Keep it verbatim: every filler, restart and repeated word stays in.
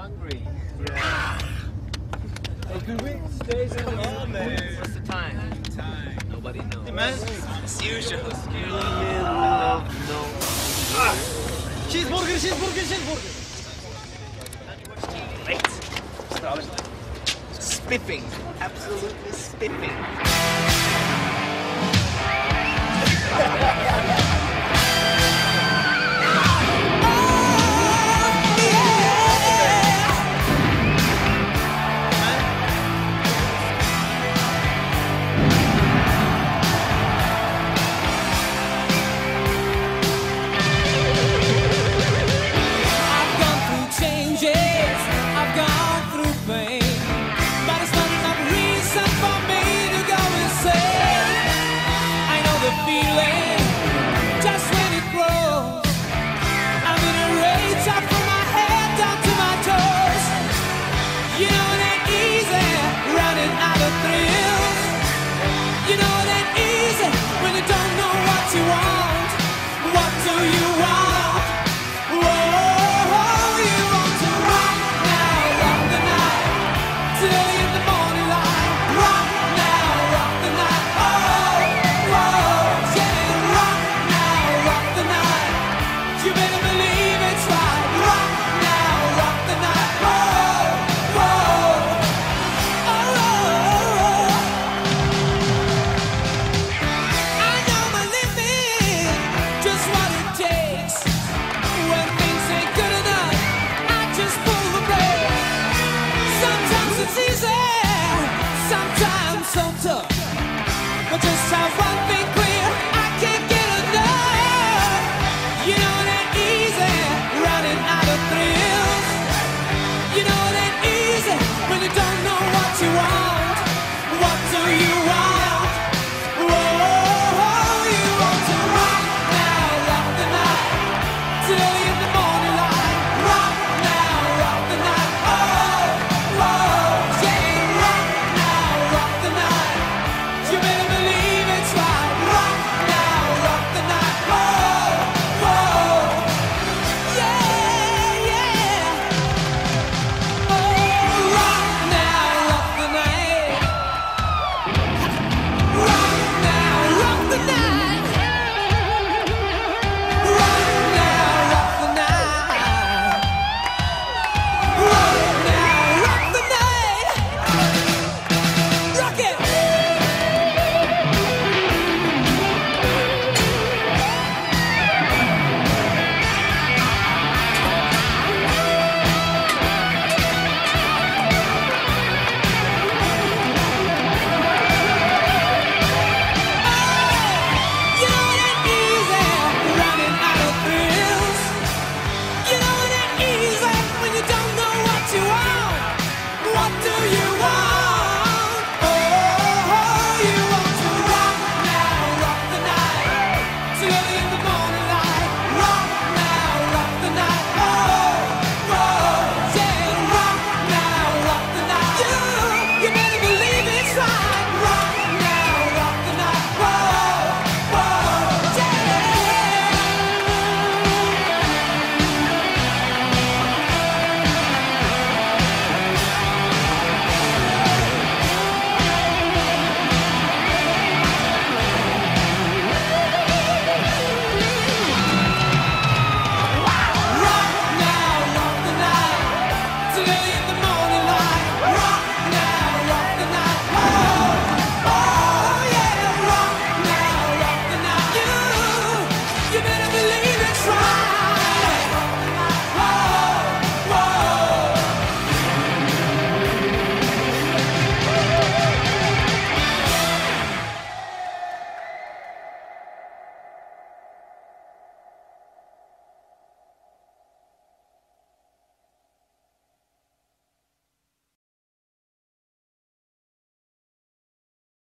hungry. Yeah. Hey, could we stay? Come on, man. What's the time? Time. Nobody knows. Hey, man. As usual. No, no. Ah. Cheeseburger, cheeseburger, cheeseburger. Wait. Stop. Spiffing. Absolutely spiffing. But just have one thing clear, I can't get enough. You know it ain't easy, running out of thrills. You know it ain't easy when you don't know what you want. What do you want? Whoa, you want to rock now, rock the night, till in the morning light. Rock now, rock the night. Oh, whoa, yeah, rock now, rock the night. You better believe it's right. Rock now, rock the night. Whoa, whoa, yeah, yeah. Oh, rock now, rock the night. Rock now, rock the night. Rock now, rock the night. Rock now, rock the night. Rock it. You know it ain't easy, running out of thrills. You know it ain't easy when you don't know what you want. What do you want? Oh, you want to rock now, rock the night, till in the morning light. Rock now, rock the night. Oh, whoa, yeah, rock now, rock the night. You, you better believe it's right. Rock now, rock the night. Whoa, whoa, yeah. Rock now, rock the night, till